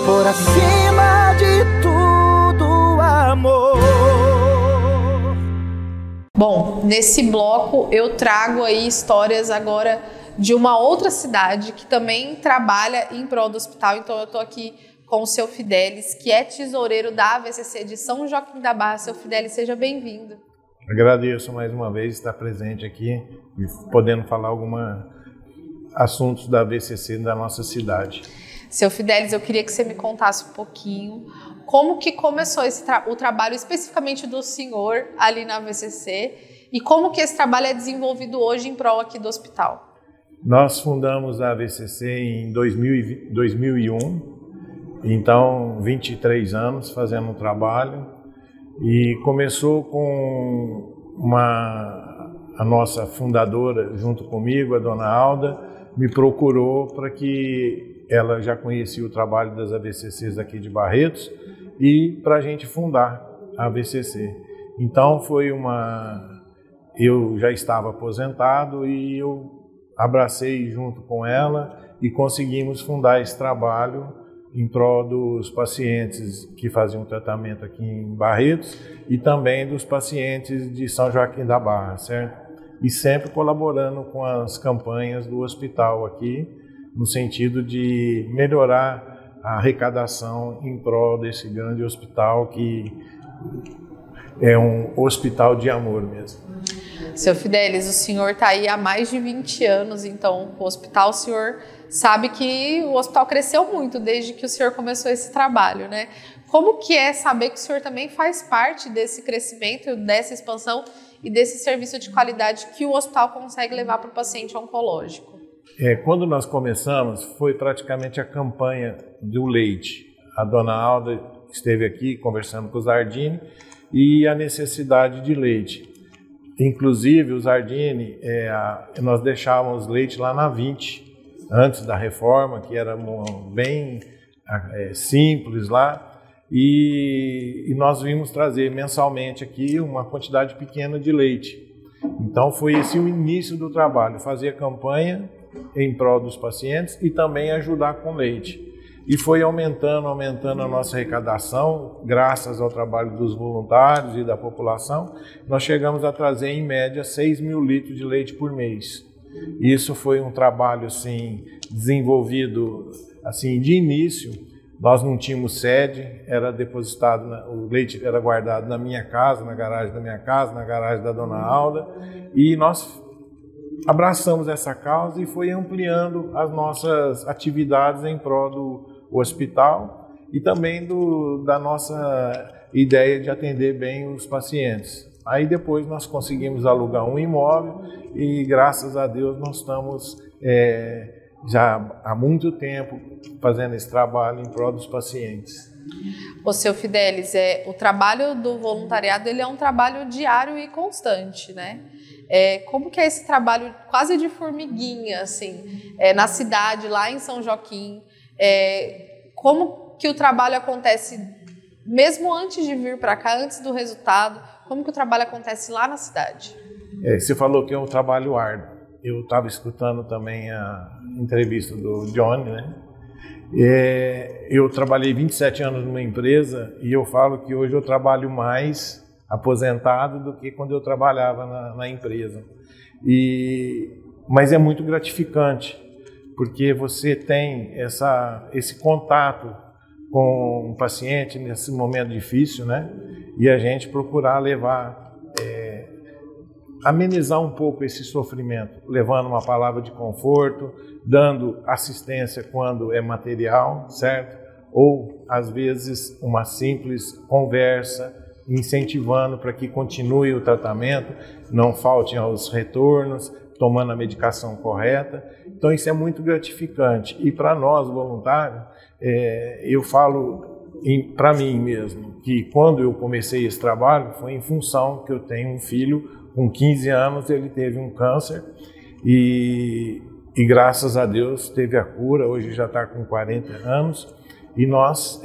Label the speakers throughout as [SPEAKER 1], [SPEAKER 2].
[SPEAKER 1] por acima de tudo, amor.
[SPEAKER 2] Bom, nesse bloco eu trago aí histórias agora de uma outra cidade que também trabalha em prol do hospital. Então eu estou aqui com o seu Fidelis, que é tesoureiro da AVCC de São Joaquim da Barra. Seu Fidelis, seja bem-vindo.
[SPEAKER 3] Agradeço mais uma vez estar presente aqui e podendo falar alguns assuntos da AVCC da nossa cidade.
[SPEAKER 2] Seu Fidelis, eu queria que você me contasse um pouquinho como que começou o trabalho especificamente do senhor ali na AVCC e como que esse trabalho é desenvolvido hoje em prol aqui do hospital.
[SPEAKER 3] Nós fundamos a AVCC em 2001, então 23 anos fazendo um trabalho, e começou com a nossa fundadora junto comigo, a dona Alda, me procurou para que ela já conhecia o trabalho das AVCCs aqui de Barretos e para a gente fundar a AVCC. Então eu já estava aposentado e eu abracei junto com ela e conseguimos fundar esse trabalho em prol dos pacientes que faziam tratamento aqui em Barretos e também dos pacientes de São Joaquim da Barra, certo? E sempre colaborando com as campanhas do hospital aqui, no sentido de melhorar a arrecadação em prol desse grande hospital que é um hospital de amor mesmo.
[SPEAKER 2] Seu Fidelis, o senhor está aí há mais de 20 anos, então o hospital, o senhor sabe que o hospital cresceu muito desde que o senhor começou esse trabalho, né? Como que é saber que o senhor também faz parte desse crescimento, dessa expansão e desse serviço de qualidade que o hospital consegue levar para o paciente oncológico?
[SPEAKER 3] Quando nós começamos, foi praticamente a campanha do leite. A dona Alda esteve aqui conversando com o Zardini e a necessidade de leite. Inclusive, o Zardini, nós deixávamos leite lá na 20, antes da reforma, que era bem simples lá, e nós vimos trazer mensalmente aqui uma quantidade pequena de leite. Então foi esse o início do trabalho, fazer a campanha em prol dos pacientes e também ajudar com leite. E foi aumentando a nossa arrecadação, graças ao trabalho dos voluntários e da população. Nós chegamos a trazer, em média, 6 mil litros de leite por mês. Isso foi um trabalho assim, desenvolvido assim, de início. Nós não tínhamos sede, era depositado, o leite era guardado na minha casa, na garagem da minha casa, na garagem da dona Alda. E nós abraçamos essa causa e foi ampliando as nossas atividades em prol do hospital e também da nossa ideia de atender bem os pacientes. Aí depois nós conseguimos alugar um imóvel e graças a Deus nós estamos já há muito tempo fazendo esse trabalho em prol dos pacientes.
[SPEAKER 2] O seu Fidelis, o trabalho do voluntariado ele é um trabalho diário e constante, né? Como que é esse trabalho quase de formiguinha, assim, na cidade, lá em São Joaquim? Como que o trabalho acontece, mesmo antes de vir para cá, antes do resultado, como que o trabalho acontece lá na cidade?
[SPEAKER 3] Você falou que é um trabalho árduo. Eu estava escutando também a entrevista do Johnny, né? Eu trabalhei 27 anos numa empresa e eu falo que hoje eu trabalho mais aposentado do que quando eu trabalhava na empresa. Mas é muito gratificante, porque você tem esse contato com o paciente nesse momento difícil, né? E a gente procurar amenizar um pouco esse sofrimento, levando uma palavra de conforto, dando assistência quando é material, certo? Ou, às vezes, uma simples conversa, incentivando para que continue o tratamento, não faltem aos retornos, tomando a medicação correta. Então isso é muito gratificante. E para nós, voluntários, eu falo para mim mesmo, que quando eu comecei esse trabalho, foi em função que eu tenho um filho, com 15 anos ele teve um câncer e graças a Deus teve a cura, hoje já está com 40 anos. E nós,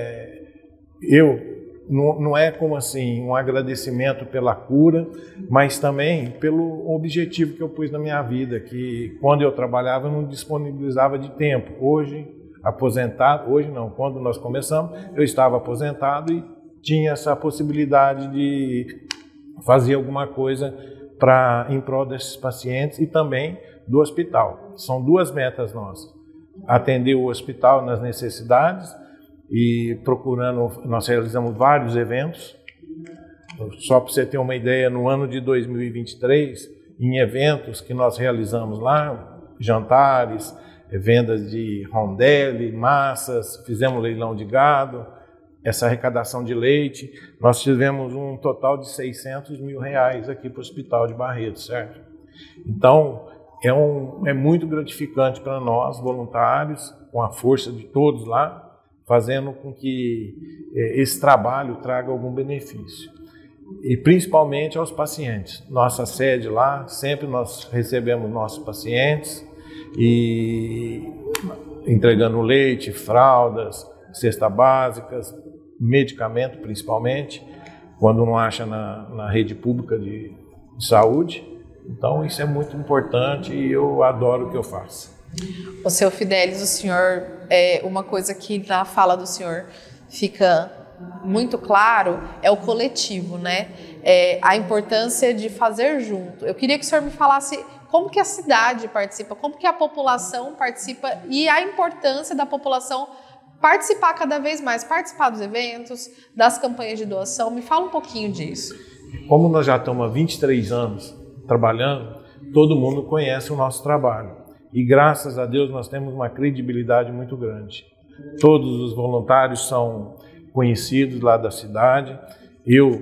[SPEAKER 3] não é como assim um agradecimento pela cura, mas também pelo objetivo que eu pus na minha vida, que quando eu trabalhava eu não disponibilizava de tempo. Hoje aposentado, hoje não, quando nós começamos, eu estava aposentado e tinha essa possibilidade de fazer alguma coisa em prol desses pacientes e também do hospital. São duas metas nossas: atender o hospital nas necessidades e nós realizamos vários eventos. Só para você ter uma ideia, no ano de 2023, em eventos que nós realizamos lá, jantares, vendas de rondelli, massas, fizemos leilão de gado, essa arrecadação de leite, nós tivemos um total de R$600 mil aqui para o Hospital de Barretos, certo? Então, é muito gratificante para nós, voluntários, com a força de todos lá, fazendo com que esse trabalho traga algum benefício. E principalmente aos pacientes. Nossa sede lá, sempre nós recebemos nossos pacientes e entregando leite, fraldas, cestas básicas, medicamento principalmente, quando não acha na rede pública de saúde. Então isso é muito importante e eu adoro o que eu faço.
[SPEAKER 2] O seu Fidelis, o senhor, uma coisa que na fala do senhor fica muito claro é o coletivo, né? A importância de fazer junto. Eu queria que o senhor me falasse como que a cidade participa, como que a população participa e a importância da população participar cada vez mais, participar dos eventos, das campanhas de doação. Me fala um pouquinho disso.
[SPEAKER 3] Como nós já estamos há 23 anos trabalhando, todo mundo conhece o nosso trabalho. E graças a Deus nós temos uma credibilidade muito grande. Todos os voluntários são conhecidos lá da cidade. Eu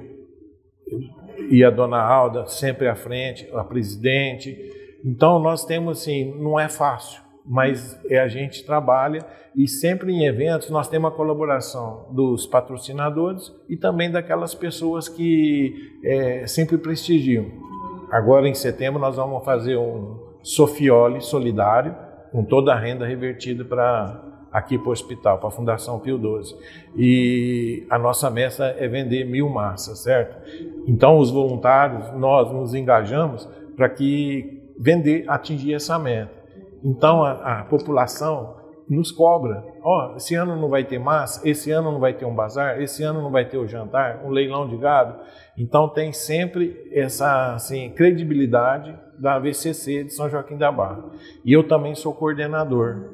[SPEAKER 3] e a dona Alda sempre à frente, a presidente. Então nós temos assim, não é fácil, mas a gente trabalha e sempre em eventos nós temos a colaboração dos patrocinadores e também daquelas pessoas que sempre prestigiam. Agora em setembro nós vamos fazer um Sofioli solidário com toda a renda revertida aqui para o hospital, para a Fundação Pio XII. E a nossa meta é vender 1000 massas, certo? Então os voluntários, nós nos engajamos para que atingir essa meta. Então a população nos cobra: esse ano não vai ter massa, esse ano não vai ter um bazar, esse ano não vai ter o jantar, um leilão de gado. Então tem sempre essa credibilidade da AVCC de São Joaquim da Barra. E eu também sou coordenador.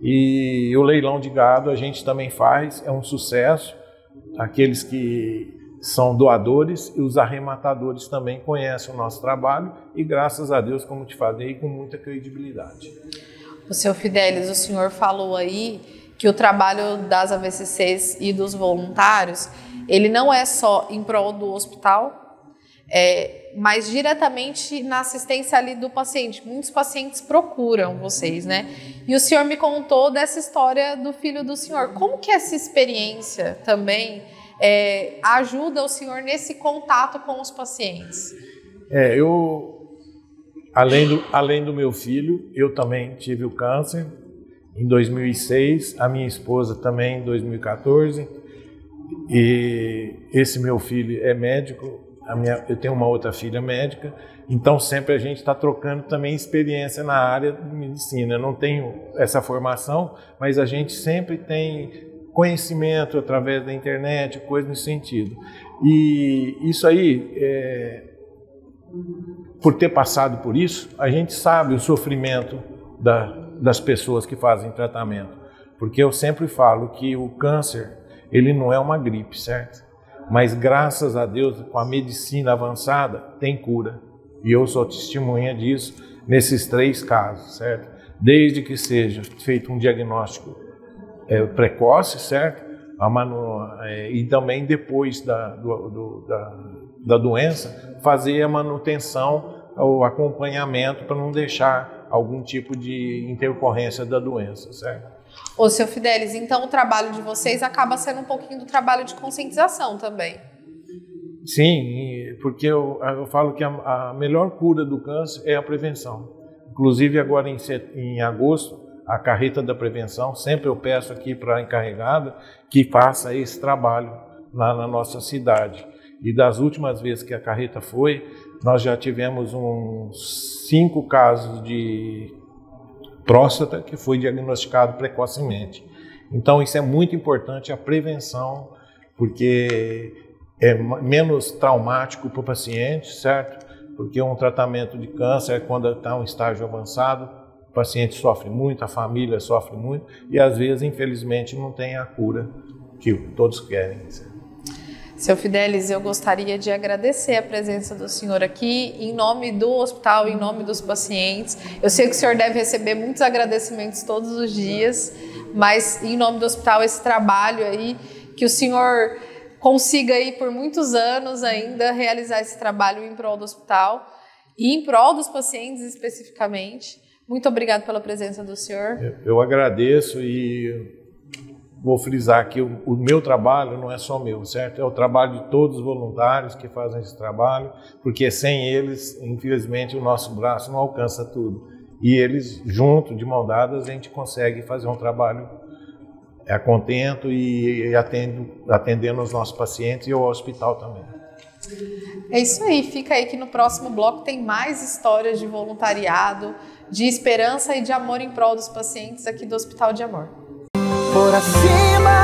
[SPEAKER 3] E o leilão de gado a gente também faz, é um sucesso. Aqueles que são doadores e os arrematadores também conhecem o nosso trabalho e graças a Deus, como te falei, com muita credibilidade.
[SPEAKER 2] O seu Fidelis, o senhor falou aí que o trabalho das AVCCs e dos voluntários, ele não é só em prol do hospital, mas diretamente na assistência ali do paciente. Muitos pacientes procuram vocês, né? E o senhor me contou dessa história do filho do senhor. Como que essa experiência também ajuda o senhor nesse contato com os pacientes?
[SPEAKER 3] Além do meu filho, eu também tive o câncer em 2006, a minha esposa também em 2014, e esse meu filho é médico, eu tenho uma outra filha médica, então sempre a gente está trocando também experiência na área de medicina. Eu não tenho essa formação, mas a gente sempre tem conhecimento através da internet, coisa nesse sentido. E isso aí, por ter passado por isso, a gente sabe o sofrimento das pessoas que fazem tratamento. Porque eu sempre falo que o câncer, ele não é uma gripe, certo? Mas graças a Deus, com a medicina avançada, tem cura. E eu sou testemunha disso nesses 3 casos, certo? Desde que seja feito um diagnóstico precoce, certo? E também depois da doença, fazer a manutenção, o acompanhamento para não deixar algum tipo de intercorrência da doença, certo?
[SPEAKER 2] Ô, seu Fidelis, então o trabalho de vocês acaba sendo um pouquinho do trabalho de conscientização também.
[SPEAKER 3] Sim, porque eu falo que a melhor cura do câncer é a prevenção. Inclusive agora em agosto, a carreta da prevenção, sempre eu peço aqui para a encarregada que faça esse trabalho lá na nossa cidade. E das últimas vezes que a carreta foi, nós já tivemos uns 5 casos de próstata que foi diagnosticado precocemente. Então isso é muito importante, a prevenção, porque é menos traumático para o paciente, certo? Porque um tratamento de câncer, quando está em um estágio avançado, o paciente sofre muito, a família sofre muito e às vezes, infelizmente, não tem a cura que todos querem.
[SPEAKER 2] Seu Fidelis, eu gostaria de agradecer a presença do senhor aqui, em nome do hospital, em nome dos pacientes. Eu sei que o senhor deve receber muitos agradecimentos todos os dias, mas em nome do hospital, esse trabalho aí, que o senhor consiga aí por muitos anos ainda realizar esse trabalho em prol do hospital e em prol dos pacientes especificamente. Muito obrigado pela presença do senhor.
[SPEAKER 3] Eu agradeço e vou frisar que o meu trabalho não é só meu, certo? É o trabalho de todos os voluntários que fazem esse trabalho, porque sem eles, infelizmente, o nosso braço não alcança tudo. E eles, junto, de mão dadas, a gente consegue fazer um trabalho a contento e atendendo os nossos pacientes e o hospital também.
[SPEAKER 2] É isso aí, fica aí que no próximo bloco tem mais histórias de voluntariado, de esperança e de amor em prol dos pacientes aqui do Hospital de Amor.
[SPEAKER 1] Por acima